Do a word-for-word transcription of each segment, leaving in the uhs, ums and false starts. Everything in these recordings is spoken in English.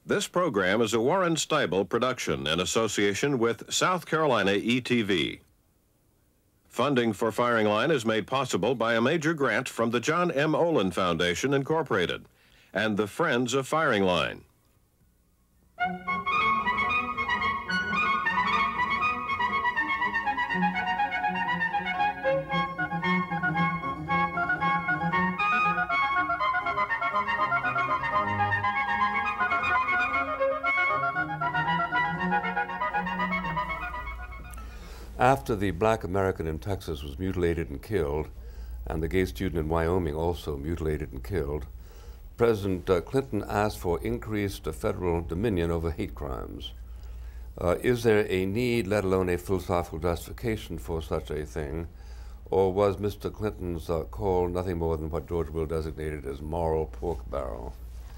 This program is a Warren Steibel production in association with South Carolina E T V. Funding for Firing Line is made possible by a major grant from the John M. Olin Foundation, Incorporated, and the Friends of Firing Line. After the black American in Texas was mutilated and killed, and the gay student in Wyoming also mutilated and killed, President uh, Clinton asked for increased uh, federal dominion over hate crimes. Uh, is there a need, let alone a philosophical justification for such a thing, or was Mister Clinton's uh, call nothing more than what George Will designated as moral pork barrel?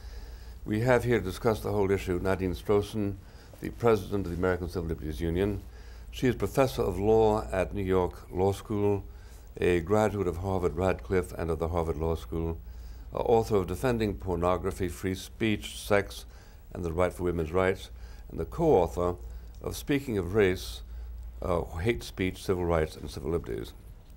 We have here to discuss the whole issue Nadine Strossen, the president of the American Civil Liberties Union. She is professor of law at New York Law School, a graduate of Harvard Radcliffe and of the Harvard Law School, uh, author of Defending Pornography, Free Speech, Sex, and the Right for Women's Rights, and the co-author of Speaking of Race, uh, Hate Speech, Civil Rights, and Civil Liberties.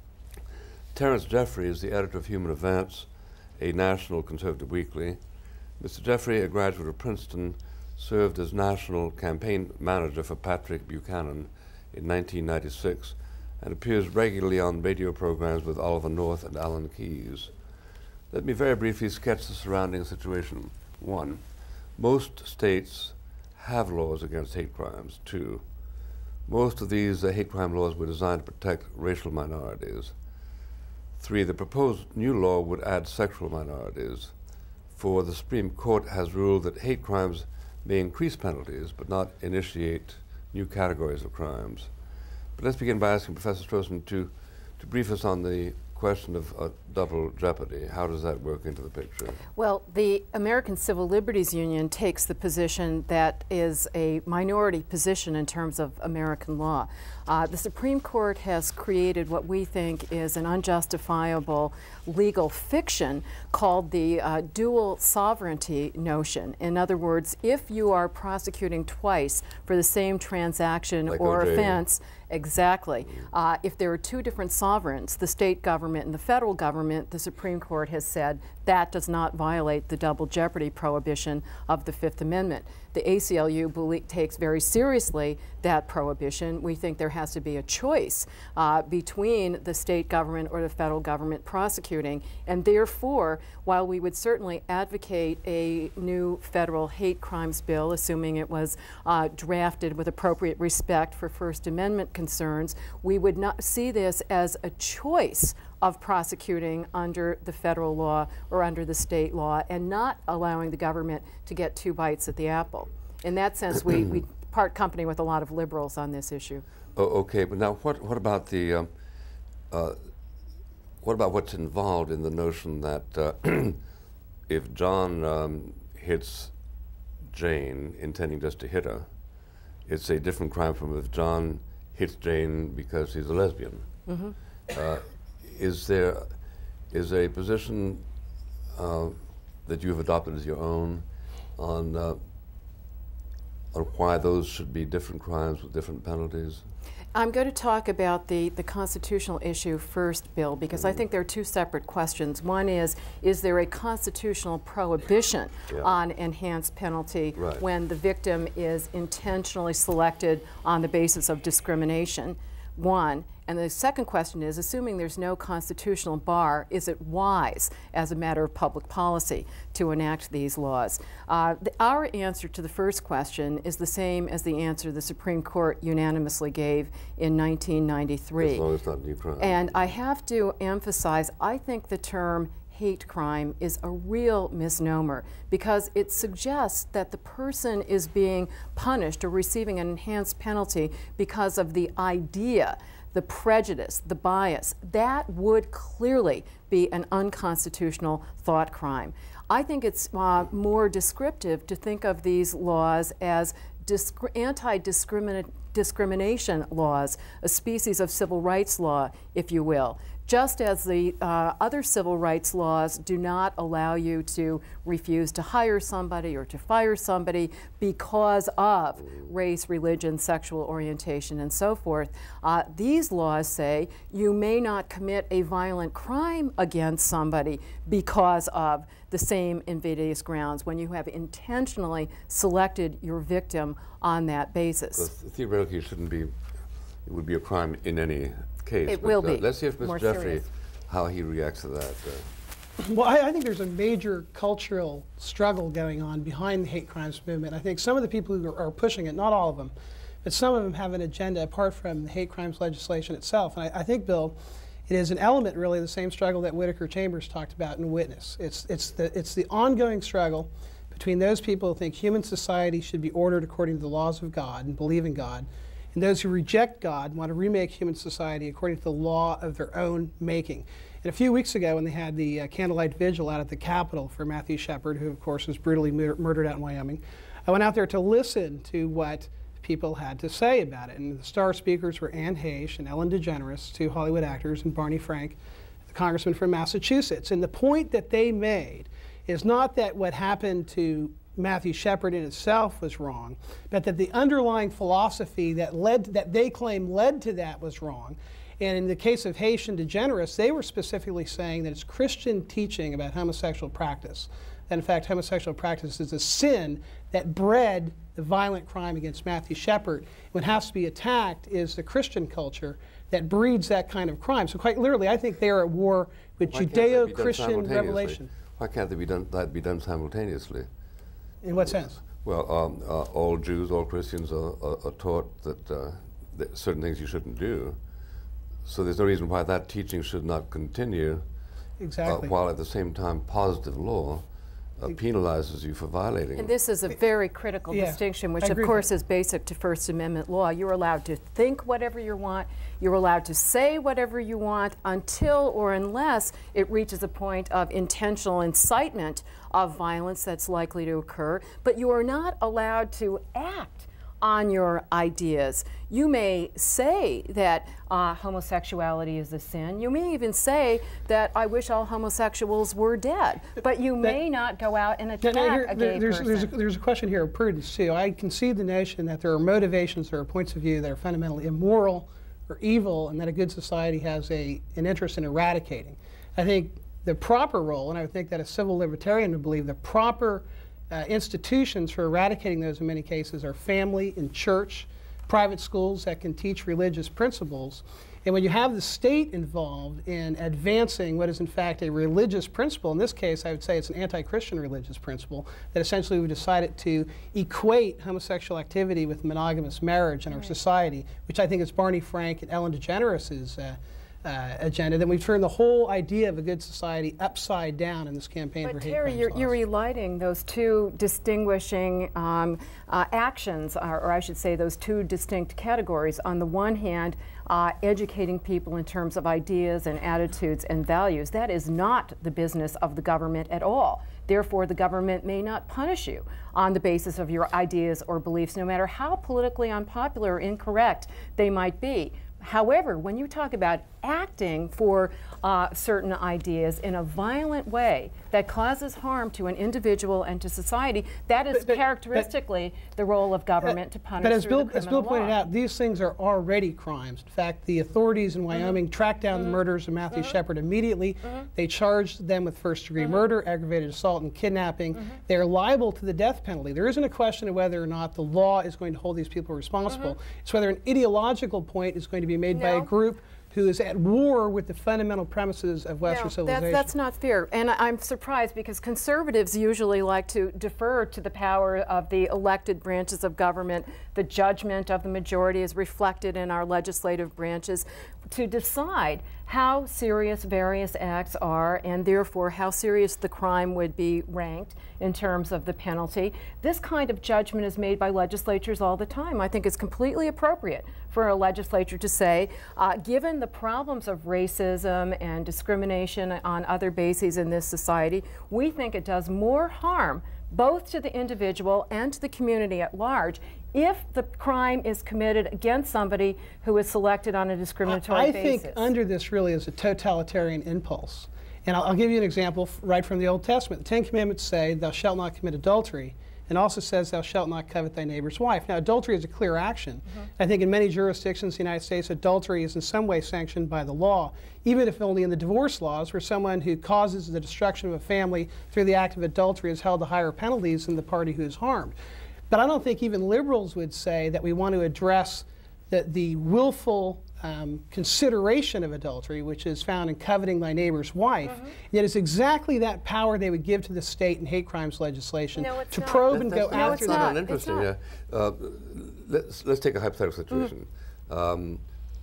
Terence Jeffrey is the editor of Human Events, a national conservative weekly. Mister Jeffrey, a graduate of Princeton, served as national campaign manager for Patrick Buchanan in nineteen ninety-six, and appears regularly on radio programs with Oliver North and Alan Keyes. Let me very briefly sketch the surrounding situation. One, most states have laws against hate crimes. Two, most of these uh, hate crime laws were designed to protect racial minorities. Three, the proposed new law would add sexual minorities. Four, the Supreme Court has ruled that hate crimes may increase penalties but not initiate new categories of crimes. But let's begin by asking Professor Strossen to, to brief us on the question of uh, double jeopardy. How does that work into the picture? Well, the American Civil Liberties Union takes the position that is a minority position in terms of American law. Uh, the Supreme Court has created what we think is an unjustifiable legal fiction called the uh, dual sovereignty notion. In other words, if you are prosecuting twice for the same transaction like or O J. offense, exactly. Uh, if there are two different sovereigns, the state government and the federal government, the Supreme Court has said that does not violate the double jeopardy prohibition of the Fifth Amendment. The A C L U takes very seriously that prohibition. We think there has to be a choice uh, between the state government or the federal government prosecuting, and therefore, while we would certainly advocate a new federal hate crimes bill, assuming it was uh, drafted with appropriate respect for First Amendment concerns, we would not see this as a choice of prosecuting under the federal law or under the state law and not allowing the government to get two bites at the apple. In that sense, we, we part company with a lot of liberals on this issue. Oh, okay, but now what, what about the, um, uh, what about what's involved in the notion that uh, if John um, hits Jane intending just to hit her, it's a different crime from if John hits Jane because he's a lesbian? Mm-hmm. uh, Is there is there a position uh, that you have adopted as your own on, uh, on why those should be different crimes with different penalties? I'm going to talk about the, the constitutional issue first, Bill, because mm. I think there are two separate questions. One is, is there a constitutional prohibition yeah. on enhanced penalty right. when the victim is intentionally selected on the basis of discrimination? One. And the second question is, assuming there's no constitutional bar, is it wise as a matter of public policy to enact these laws? Uh, the, our answer to the first question is the same as the answer the Supreme Court unanimously gave in nineteen ninety-three. As long as it's not a new crime. And I have to emphasize, I think the term hate crime is a real misnomer because it suggests that the person is being punished or receiving an enhanced penalty because of the idea, the prejudice, the bias. That would clearly be an unconstitutional thought crime. I think it's uh, more descriptive to think of these laws as anti-discrimination laws, a species of civil rights law, if you will, just as the uh, other civil rights laws do not allow you to refuse to hire somebody or to fire somebody because of race, religion, sexual orientation, and so forth. Uh, these laws say you may not commit a violent crime against somebody because of the same invidious grounds when you have intentionally selected your victim on that basis. So theoretically, it shouldn't be, it would be a crime in any case. It but, will uh, be. Let's see if Mister Jeffrey, Serious. how he reacts to that. Uh. Well, I, I think there's a major cultural struggle going on behind the hate crimes movement. I think some of the people who are, are pushing it, not all of them, but some of them have an agenda apart from the hate crimes legislation itself. And I, I think, Bill, it is an element, really, of the same struggle that Whitaker Chambers talked about in Witness. It's, it's, the, it's the ongoing struggle between those people who think human society should be ordered according to the laws of God and believe in God, and those who reject God and want to remake human society according to the law of their own making. And a few weeks ago, when they had the uh, candlelight vigil out at the Capitol for Matthew Shepard, who, of course, was brutally mur murdered out in Wyoming, I went out there to listen to what people had to say about it. And the star speakers were Anne Heche and Ellen DeGeneres, two Hollywood actors, and Barney Frank, the congressman from Massachusetts. And the point that they made is not that what happened to Matthew Shepard in itself was wrong, but that the underlying philosophy that led, that they claim led to that was wrong. And in the case of Heche and DeGeneres, they were specifically saying that it's Christian teaching about homosexual practice. That in fact, homosexual practice is a sin that bred the violent crime against Matthew Shepard. What has to be attacked is the Christian culture that breeds that kind of crime. So quite literally, I think they are at war with Judeo-Christian revelation. Why can't they be done, that be done simultaneously? In what sense? Well, um, uh, all Jews, all Christians are, are, are taught that, uh, that certain things you shouldn't do. So there's no reason why that teaching should not continue. Exactly. Uh, while at the same time positive law uh, penalizes you for violating And it. this is a very critical yeah, distinction, which I of agree course with is basic to First Amendment law. You're allowed to think whatever you want, you're allowed to say whatever you want until or unless it reaches a point of intentional incitement of violence that's likely to occur, but you are not allowed to act on your ideas. You may say that uh, homosexuality is a sin. You may even say that I wish all homosexuals were dead, but you that, may not go out and attack now, here, a gay there's, person. There's a, there's a question here of prudence, too. I concede the notion that there are motivations, there are points of view that are fundamentally immoral or evil, and that a good society has a, an interest in eradicating. I think the proper role, and I would think that a civil libertarian would believe the proper Uh, institutions for eradicating those in many cases are family and church, private schools that can teach religious principles. And when you have the state involved in advancing what is in fact a religious principle, in this case I would say it's an anti-Christian religious principle, that essentially we've decided to equate homosexual activity with monogamous marriage in our society, which I think is Barney Frank and Ellen DeGeneres' uh, Uh, agenda, then we've turned the whole idea of a good society upside down in this campaign but for hate Terry, crimes you're, laws. you're relighting those two distinguishing um, uh, actions, or, or I should say those two distinct categories. On the one hand, uh, educating people in terms of ideas and attitudes and values. That is not the business of the government at all. Therefore, the government may not punish you on the basis of your ideas or beliefs, no matter how politically unpopular or incorrect they might be. However, when you talk about acting for uh, certain ideas in a violent way that causes harm to an individual and to society, that is But- but- characteristically the role of government Uh, to punish But as through Bill, the as Bill criminal pointed law. out, these things are already crimes. In fact, the authorities in Wyoming Mm-hmm. tracked down Mm-hmm. the murders of Matthew Mm-hmm. Shepard immediately. Mm-hmm. They charged them with first-degree Mm-hmm. murder, aggravated assault, and kidnapping. Mm-hmm. They are liable to the death penalty. There isn't a question of whether or not the law is going to hold these people responsible. Mm-hmm. It's whether an ideological point is going to be made by a No. group who is at war with the fundamental premises of Western No, civilization. That's, that's not fair. And I- I'm surprised because conservatives usually like to defer to the power of the elected branches of government. The judgment of the majority is reflected in our legislative branches to decide how serious various acts are and therefore how serious the crime would be ranked in terms of the penalty. This kind of judgment is made by legislatures all the time. I think it's completely appropriate for a legislature to say, uh, given the problems of racism and discrimination on other bases in this society, we think it does more harm both to the individual and to the community at large if the crime is committed against somebody who is selected on a discriminatory I, I basis. think under this really is a totalitarian impulse. And I'll, I'll give you an example right from the Old Testament. The Ten Commandments say, thou shalt not commit adultery, and also says, thou shalt not covet thy neighbor's wife. Now, adultery is a clear action. Mm-hmm. I think in many jurisdictions in the United States, adultery is in some way sanctioned by the law, even if only in the divorce laws, where someone who causes the destruction of a family through the act of adultery is held to higher penalties than the party who is harmed. But I don't think even liberals would say that we want to address the, the willful um, consideration of adultery, which is found in coveting thy neighbor's wife. Mm-hmm. Yet it's exactly that power they would give to the state in hate crimes legislation no, to not. probe that, and that's, go no, after them. them. That's interesting, yeah. Uh, let's, let's take a hypothetical situation. Mm-hmm. um,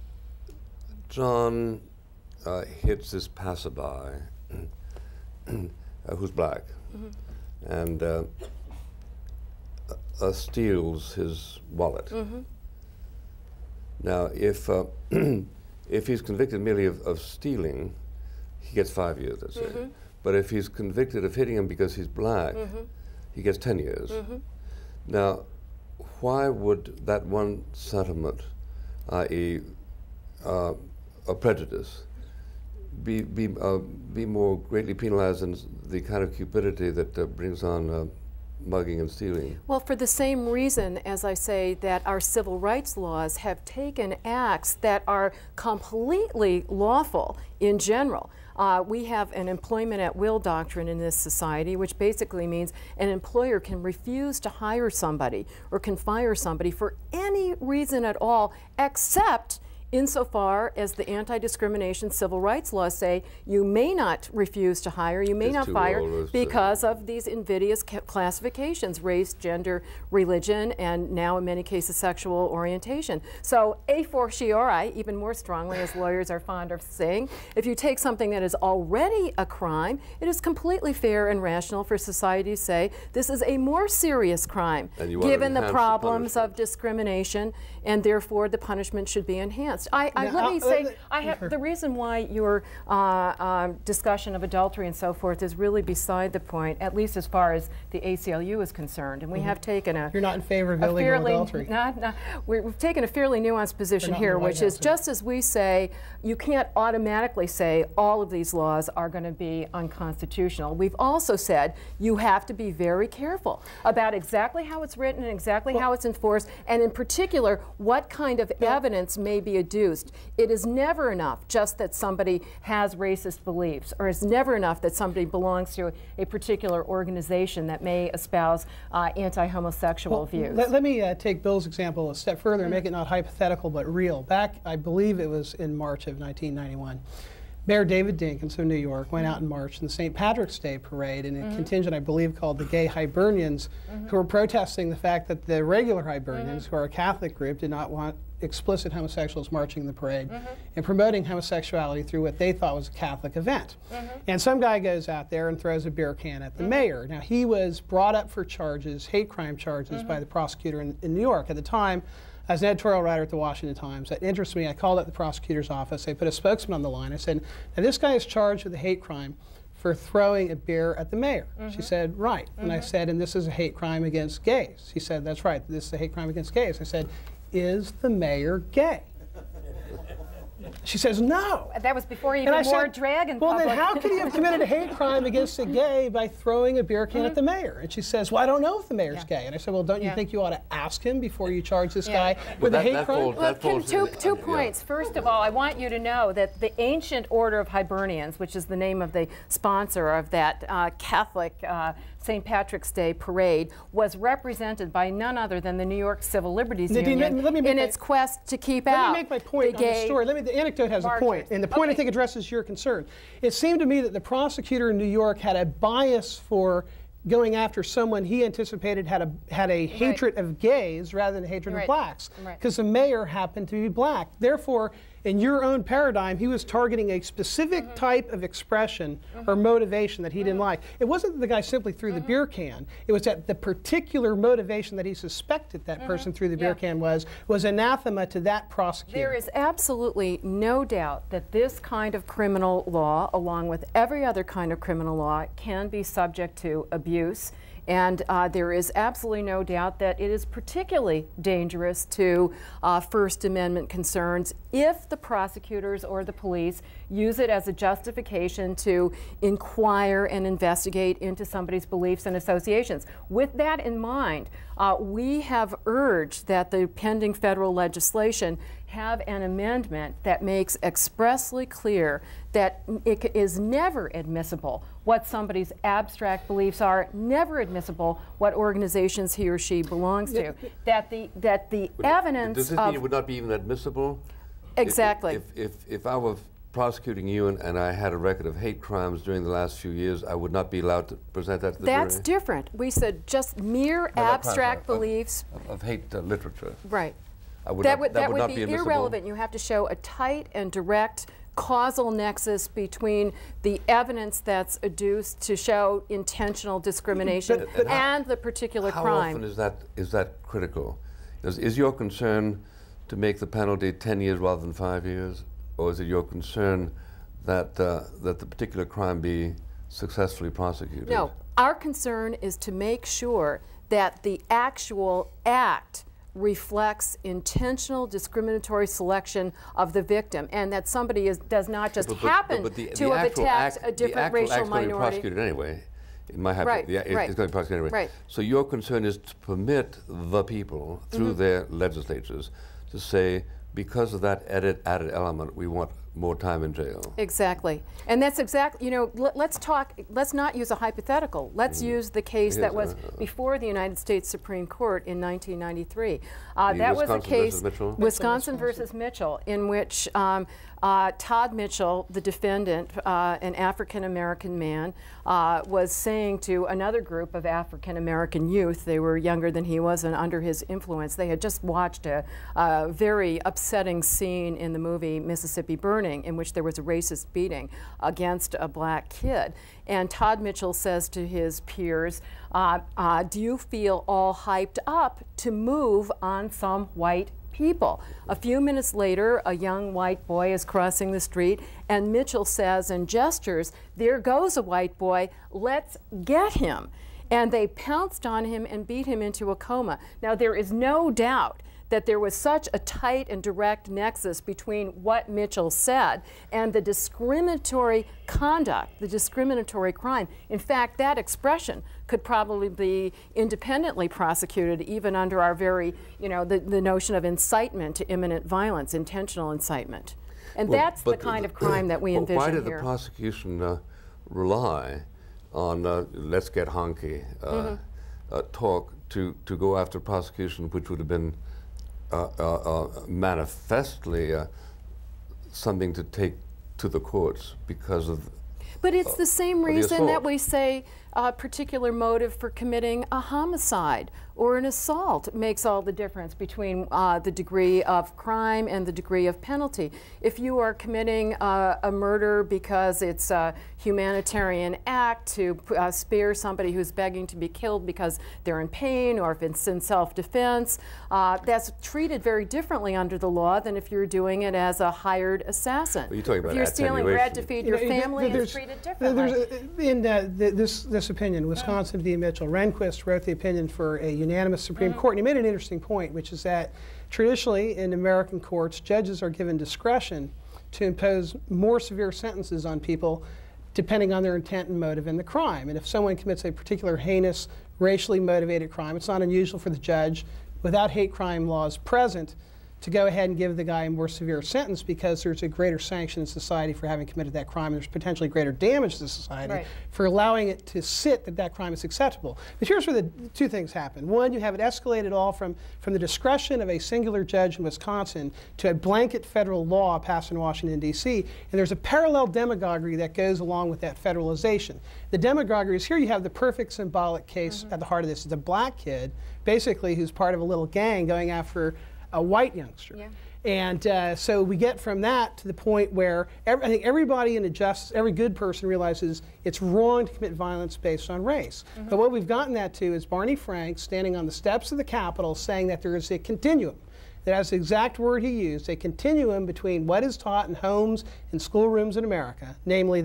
John uh, hits this passerby uh, who's black, mm-hmm. and uh, Uh, steals his wallet. Mm-hmm. Now, if uh, if he's convicted merely of, of stealing, he gets five years, let's mm-hmm. say. But if he's convicted of hitting him because he's black, mm-hmm. he gets ten years. Mm-hmm. Now, why would that one sentiment, that is, uh, a prejudice, be be uh, be more greatly penalized than the kind of cupidity that uh, brings on uh, mugging and stealing? Well, for the same reason, as I say, that our civil rights laws have taken acts that are completely lawful in general. Uh, we have an employment at will doctrine in this society, which basically means an employer can refuse to hire somebody or can fire somebody for any reason at all, except insofar as the anti-discrimination civil rights laws say you may not refuse to hire, you may it's not fire because uh, of these invidious classifications, race, gender, religion, and now in many cases sexual orientation. So a fortiori, even more strongly, as lawyers are fond of saying, if you take something that is already a crime, it is completely fair and rational for society to say this is a more serious crime given the problems the of discrimination, and therefore the punishment should be enhanced. I, I, now, let me uh, say, uh, I have, the reason why your uh, uh, discussion of adultery and so forth is really beside the point, at least as far as the A C L U is concerned. And we mm-hmm. have taken a... You're not in favor of illegal fairly, adultery. Not, not, we've taken a fairly nuanced position here, which is just as we say, you can't automatically say all of these laws are going to be unconstitutional. We've also said you have to be very careful about exactly how it's written and exactly well, how it's enforced, and in particular, what kind of well, evidence may be adduced. It is never enough just that somebody has racist beliefs, or it's never enough that somebody belongs to a particular organization that may espouse uh, anti-homosexual well, views. Let, let me uh, take Bill's example a step further and make it not hypothetical but real. Back, I believe it was in March of nineteen ninety-one, Mayor David Dinkins of New York went out and marched in the Saint Patrick's Day parade in a mm-hmm. contingent, I believe, called the Gay Hibernians, mm-hmm. who were protesting the fact that the regular Hibernians, mm-hmm. who are a Catholic group, did not want explicit homosexuals marching the parade mm-hmm. and promoting homosexuality through what they thought was a Catholic event. Mm-hmm. And some guy goes out there and throws a beer can at the mm-hmm. mayor. Now, he was brought up for charges, hate crime charges, mm-hmm. by the prosecutor in, in New York. At the time, as an editorial writer at the Washington Times, that interested me. I called up the prosecutor's office. They put a spokesman on the line. I said, now this guy is charged with a hate crime for throwing a beer at the mayor. Mm-hmm. She said, right. Mm-hmm. And I said, and this is a hate crime against gays. He said, that's right, this is a hate crime against gays. I said, is the mayor gay? She says, no. That was before you even wore drag in well, public. Well, then how could he have committed a hate crime against a gay by throwing a beer can mm-hmm. at the mayor? And she says, well, I don't know if the mayor's yeah. gay. And I said, well, don't yeah. you think you ought to ask him before you charge this yeah. guy with well, a hate that crime? Falls, well, Kim, two, two points. Yeah. First of all, I want you to know that the Ancient Order of Hibernians, which is the name of the sponsor of that uh, Catholic uh, Saint Patrick's Day parade, was represented by none other than the New York Civil Liberties Nadine, Union let me, let me in my, its quest to keep let out Let me make my point the on the story. Let me, the anecdote has marches. a point, and the point okay. I think addresses your concern. It seemed to me that the prosecutor in New York had a bias for going after someone he anticipated had a had a right. hatred of gays rather than a hatred right. of blacks, because right. the mayor happened to be black. Therefore, in your own paradigm, he was targeting a specific mm-hmm. type of expression mm-hmm. or motivation that he mm-hmm. didn't like. It wasn't that the guy simply threw mm-hmm. the beer can. It was that the particular motivation that he suspected that mm-hmm. person threw the beer yeah. can was, was anathema to that prosecutor. There is absolutely no doubt that this kind of criminal law, along with every other kind of criminal law, can be subject to abuse And uh, there is absolutely no doubt that it is particularly dangerous to uh, First Amendment concerns if the prosecutors or the police use it as a justification to inquire and investigate into somebody's beliefs and associations. With that in mind, uh, we have urged that the pending federal legislation have an amendment that makes expressly clear that it is never admissible what somebody's abstract beliefs are, never admissible what organizations he or she belongs to. Yeah. That the that the but evidence does this of mean it would not be even admissible? Exactly. If if, if, if I were prosecuting you and, and I had a record of hate crimes during the last few years, I would not be allowed to present that to the That's jury? different. We said just mere no, abstract of, beliefs. Of, of hate uh, literature. Right. I would that not, would, that that would, would not be, be irrelevant. You have to show a tight and direct causal nexus between the evidence that's adduced to show intentional discrimination but, but and how, the particular how crime. How often is that, is that critical? Is, is your concern to make the penalty ten years rather than five years? Or is it your concern that, uh, that the particular crime be successfully prosecuted? No, our concern is to make sure that the actual act reflects intentional discriminatory selection of the victim, and that somebody is, does not just but, but, happen but the, to the have attacked act, a different the racial act's minority. Going to be prosecuted anyway. It might have right, to, yeah, it, right. it's going to be prosecuted anyway. Right. So your concern is to permit the people, through mm-hmm. their legislatures, to say, because of that added, added element, we want more time in jail. Exactly. And that's exactly, you know, l let's talk, let's not use a hypothetical. Let's mm. use the case yes, that was uh, before the United States Supreme Court in nineteen ninety-three. Uh, that Wisconsin was a case, versus Mitchell? Wisconsin versus Mitchell, in which um, uh, Todd Mitchell, the defendant, uh, an African-American man, uh, was saying to another group of African-American youth, they were younger than he was and under his influence, they had just watched a, a very upsetting scene in the movie Mississippi Burning, in which there was a racist beating against a black kid. And Todd Mitchell says to his peers, uh, uh, do you feel all hyped up to move on some white people? A few minutes later, a young white boy is crossing the street, and Mitchell says and gestures, there goes a white boy, let's get him. And they pounced on him and beat him into a coma. Now, there is no doubt that there was such a tight and direct nexus between what Mitchell said and the discriminatory conduct, the discriminatory crime. In fact, that expression could probably be independently prosecuted even under our very, you know, the, the notion of incitement to imminent violence, intentional incitement. And well, that's the kind of crime that we envision here. Why did the prosecution uh, rely on uh, let's get honky uh, mm-hmm. uh, talk to, to go after prosecution, which would have been Uh, uh, uh, manifestly uh, something to take to the courts because of. But it's uh, the same reason that we say a particular motive for committing a homicide or an assault makes all the difference between uh, the degree of crime and the degree of penalty. If you are committing uh, a murder because it's a humanitarian act to uh, spare somebody who's begging to be killed because they're in pain, or if it's in self-defense, uh, that's treated very differently under the law than if you're doing it as a hired assassin. Well, you're talking about if you're stealing bread to feed your family, it's treated differently. There's, in uh, this, this opinion, Wisconsin v. Mitchell, Rehnquist wrote the opinion for a unanimous Supreme mm-hmm. Court, and he made an interesting point, which is that traditionally in American courts, judges are given discretion to impose more severe sentences on people depending on their intent and motive in the crime. And if someone commits a particular heinous, racially motivated crime, it's not unusual for the judge, without hate crime laws present, to go ahead and give the guy a more severe sentence because there's a greater sanction in society for having committed that crime, and there's potentially greater damage to society right. for allowing it to sit that that crime is acceptable. But here's where the two things happen. One, you have it escalated all from, from the discretion of a singular judge in Wisconsin to a blanket federal law passed in Washington, D C, and there's a parallel demagoguery that goes along with that federalization. The demagoguery is here you have the perfect symbolic case mm-hmm. at the heart of this. It's a black kid, basically, who's part of a little gang going after a white youngster. Yeah. And uh, so we get from that to the point where every, I think everybody in the justice, every good person realizes it's wrong to commit violence based on race. Mm-hmm. But what we've gotten that to is Barney Frank standing on the steps of the Capitol saying that there is a continuum. That's the exact word he used, a continuum between what is taught in homes and schoolrooms in America, namely that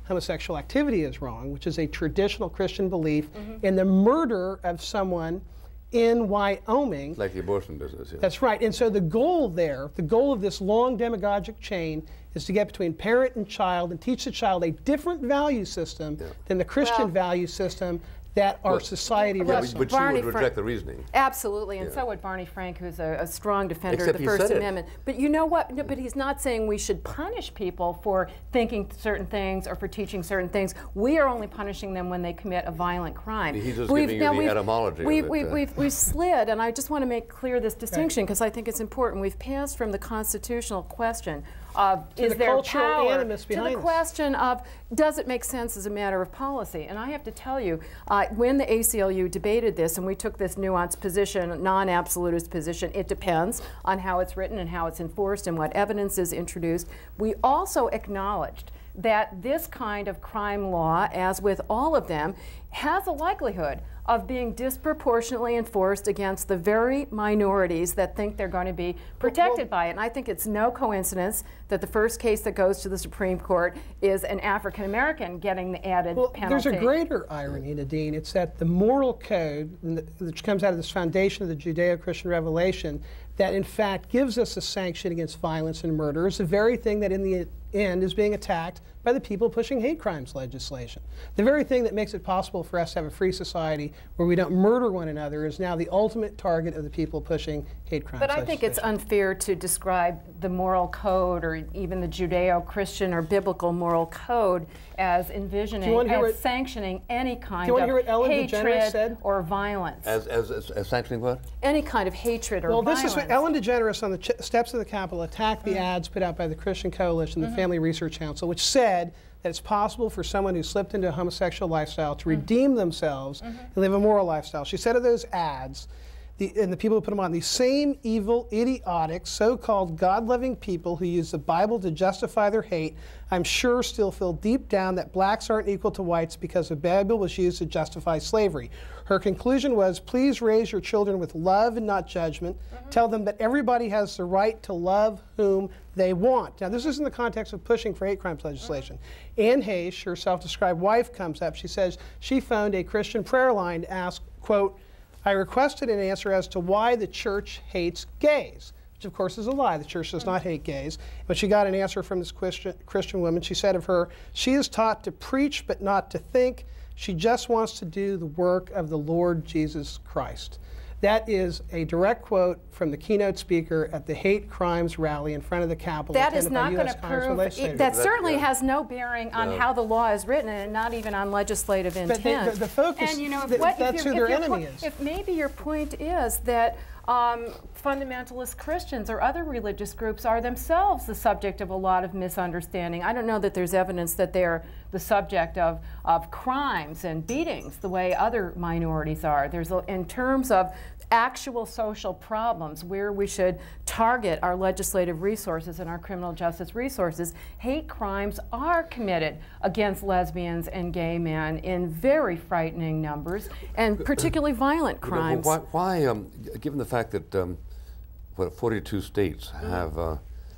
homosexual activity is wrong, which is a traditional Christian belief, mm-hmm. in the murder of someone in Wyoming. Like the abortion business, yeah. That's right. And so the goal there, the goal of this long demagogic chain, is to get between parent and child and teach the child a different value system yeah. than the Christian well, value system that our well, society well, rests on. But she Barney would reject the reasoning. Absolutely, and yeah. so would Barney Frank, who's a, a strong defender Except of the he First said Amendment. It. But you know what? No, but he's not saying we should punish people for thinking certain things or for teaching certain things. We are only punishing them when they commit a violent crime. He's just we've, giving you the we've, etymology we've, of it, we've, uh. we've, we've slid, and I just want to make clear this distinction because I think it's important. We've passed from the constitutional question of to is the there cultural power animus to behind the this. question of does it make sense as a matter of policy? And I have to tell you, uh, when the A C L U debated this and we took this nuanced position, non-absolutist position, it depends on how it's written and how it's enforced and what evidence is introduced, we also acknowledged that this kind of crime law, as with all of them, has a likelihood of being disproportionately enforced against the very minorities that think they're going to be protected by it. And I think it's no coincidence that the first case that goes to the Supreme Court is an African American getting the added well, penalty. There's a greater irony, Nadine. It's that the moral code, which comes out of this foundation of the Judeo-Christian revelation, that in fact gives us a sanction against violence and murder, is the very thing that in the end is being attacked by the people pushing hate crimes legislation. The very thing that makes it possible for us to have a free society where we don't murder one another is now the ultimate target of the people pushing hate crimes But I legislation. think it's unfair to describe the moral code or even the Judeo-Christian or biblical moral code as envisioning, as what, sanctioning any kind do you of hear what Ellen DeGeneres hatred said? or violence. As, as, as, as sanctioning what? Any kind of hatred or well, violence. this is what Ellen DeGeneres on the ch steps of the Capitol attacked the mm. ads put out by the Christian Coalition, the mm-hmm. Family Research Council, which said that it's possible for someone who slipped into a homosexual lifestyle to mm. redeem themselves mm-hmm. and live a moral lifestyle. She said of those ads, the, and the people who put them on, the same evil, idiotic, so-called God-loving people who use the Bible to justify their hate, I'm sure still feel deep down that blacks aren't equal to whites because the Bible was used to justify slavery. Her conclusion was, please raise your children with love and not judgment. Mm-hmm. Tell them that everybody has the right to love whom they want. Now, this is in the context of pushing for hate crimes legislation. Mm-hmm. Ann Hayes, her self-described wife, comes up. She says she phoned a Christian prayer line to ask, quote, I requested an answer as to why the church hates gays, which of course is a lie. The church does not hate gays. But she got an answer from this Christian, Christian woman. She said of her, she is taught to preach but not to think. She just wants to do the work of the Lord Jesus Christ. That is a direct quote from the keynote speaker at the hate crimes rally in front of the Capitol. That is not going to prove, it, that certainly yeah. has no bearing on no. how the law is written and not even on legislative intent. But the, the, the focus, and you know, the, what, that's if who your, their if enemy your, is. If maybe your point is that um, fundamentalist Christians or other religious groups are themselves the subject of a lot of misunderstanding. I don't know that there's evidence that they're the subject of, of crimes and beatings the way other minorities are. There's, a, in terms of actual social problems where we should target our legislative resources and our criminal justice resources, hate crimes are committed against lesbians and gay men in very frightening numbers, and particularly violent crimes. Why, why um, given the fact that um, what, forty-two states have uh,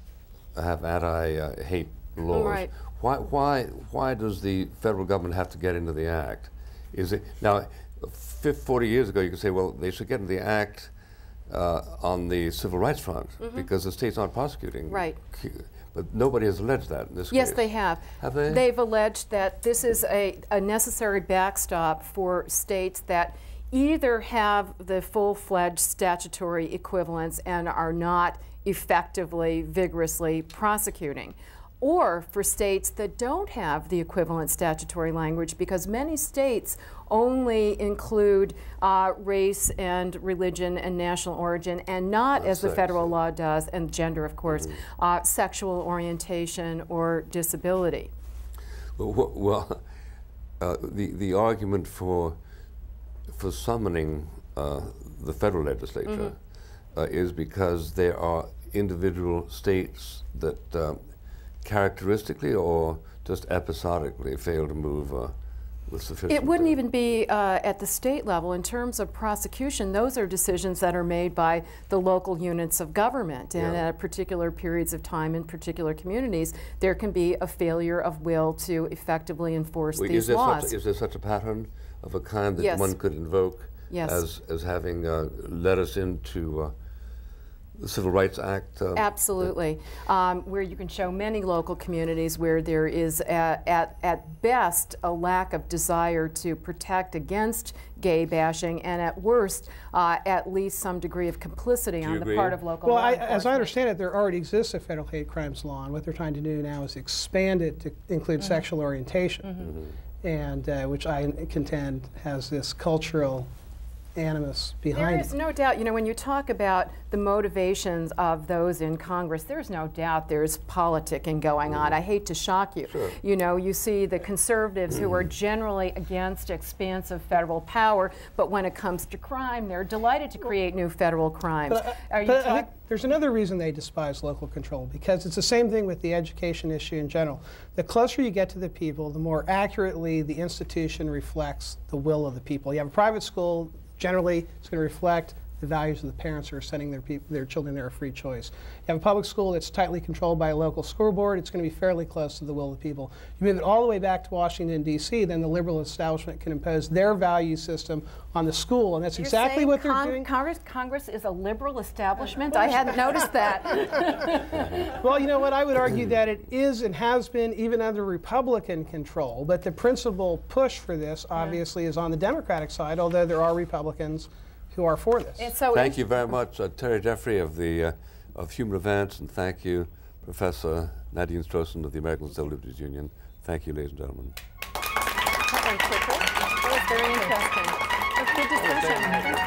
have anti-hate uh, laws, right. why, why, why does the federal government have to get into the act? Is it now? forty years ago, you could say, well, they should get in the act uh, on the civil rights front mm-hmm. because the states aren't prosecuting. Right. But nobody has alleged that in this yes, case. Yes, they have. Have they? They've alleged that this is a, a necessary backstop for states that either have the full-fledged statutory equivalents and are not effectively, vigorously prosecuting, or for states that don't have the equivalent statutory language, because many states only include uh, race and religion and national origin, and not, That's as the sex. federal law does, and gender, of course, mm-hmm. uh, sexual orientation or disability. Well, well uh, the, the argument for, for summoning uh, the federal legislature mm-hmm. uh, is because there are individual states that um, characteristically or just episodically fail to move uh, was sufficient? It wouldn't even be uh, at the state level. In terms of prosecution, those are decisions that are made by the local units of government. And Yeah. at particular periods of time in particular communities, there can be a failure of will to effectively enforce Well, these is there laws. Such, is there such a pattern of a kind that Yes. one could invoke Yes. as, as having uh, led us into uh, the Civil Rights Act? Uh, Absolutely, um, where you can show many local communities where there is a, at, at best a lack of desire to protect against gay bashing, and at worst uh, at least some degree of complicity Do on you the agree? part of local Well, law I, enforcement. as I understand it, there already exists a federal hate crimes law, and what they're trying to do now is expand it to include Mm-hmm. sexual orientation, Mm-hmm. and uh, which I contend has this cultural animus behind There it. is no doubt, you know, when you talk about the motivations of those in Congress, there's no doubt there's politicking going on. I hate to shock you. Sure. You know, you see the conservatives who are generally against expansive federal power, but when it comes to crime, they're delighted to create new federal crimes. But, I- Are you but I talk- think there's another reason they despise local control, because it's the same thing with the education issue in general. The closer you get to the people, the more accurately the institution reflects the will of the people. You have a private school, generally it's going to reflect the values of the parents who are sending their, peop their children there a free choice. You have a public school that's tightly controlled by a local school board, it's going to be fairly close to the will of the people. You move it all the way back to Washington, D C, then the liberal establishment can impose their value system on the school, and that's You're exactly saying what they're Con doing. Congress, Congress is a liberal establishment? I hadn't noticed that. Well, you know what, I would argue that it is and has been even under Republican control, but the principal push for this obviously is on the Democratic side, although there are Republicans who are for this. And so Thank you very much, uh, Terry Jeffrey of the uh, of Human Events, and thank you, Professor Nadine Strossen of the American Civil Liberties Union. Thank you, ladies and gentlemen. That went quickly. That was very interesting. It was good discussion. Thanks,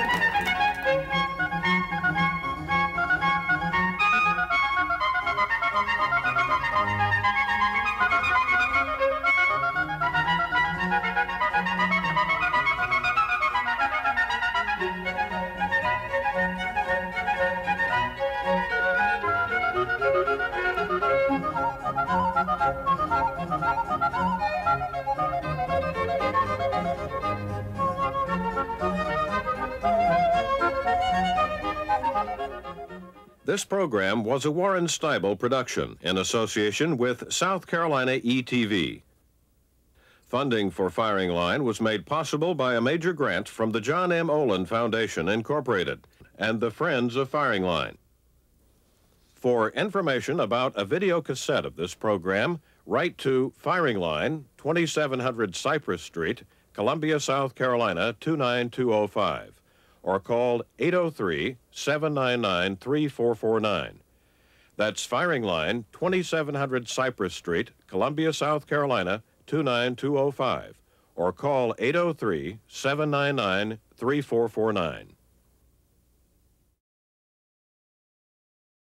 Dad. This program was a Warren Steibel production in association with South Carolina E T V. Funding for Firing Line was made possible by a major grant from the John M. Olin Foundation, Incorporated, and the Friends of Firing Line. For information about a video cassette of this program, write to Firing Line, twenty-seven hundred Cypress Street, Columbia, South Carolina, two nine two oh five, or call eight oh three, seven nine nine, three four four nine. That's Firing Line, twenty-seven hundred Cypress Street, Columbia, South Carolina, two nine two oh five, or call eight oh three, seven nine nine, three four four nine.